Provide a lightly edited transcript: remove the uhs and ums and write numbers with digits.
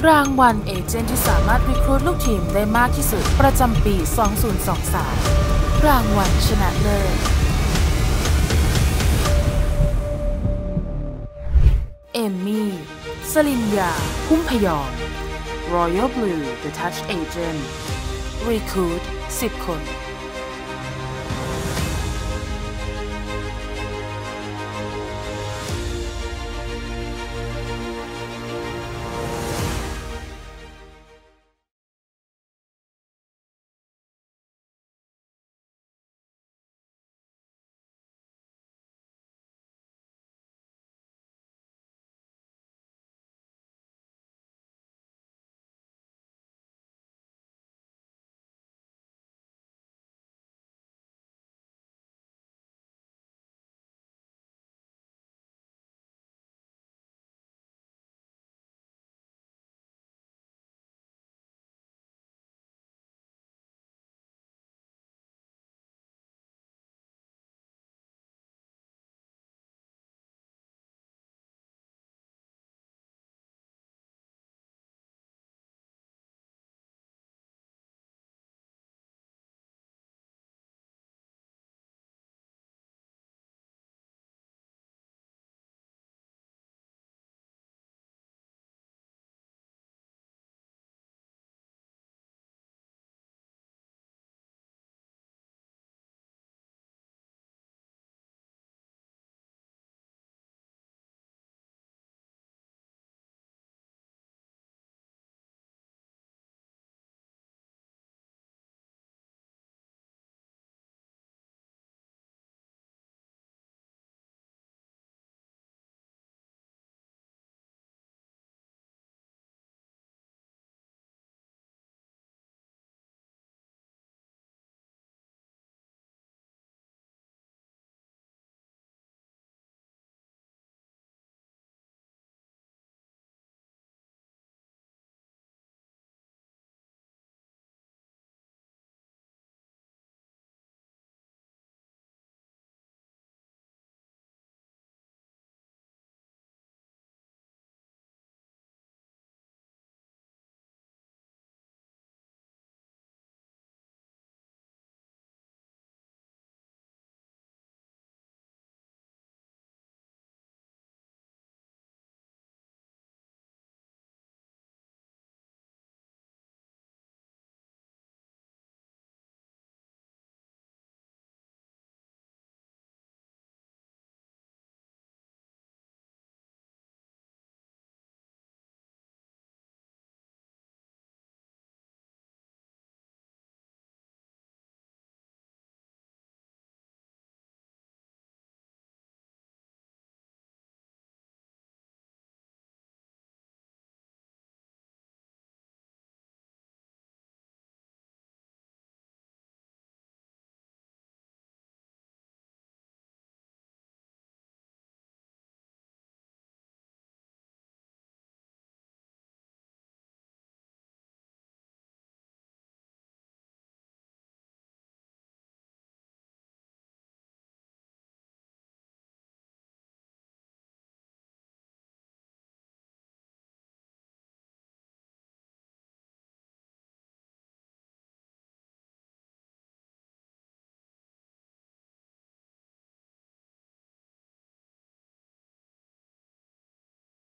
รางวัลเอเจนต์ที่สามารถรีครูทลูกทีมได้มากที่สุดประจำปี 2023 รางวัลชนะเลิศเอมมี่ สลินยา พุ่มพยอม Royal Blue The Touch Agent Recruit 10 คน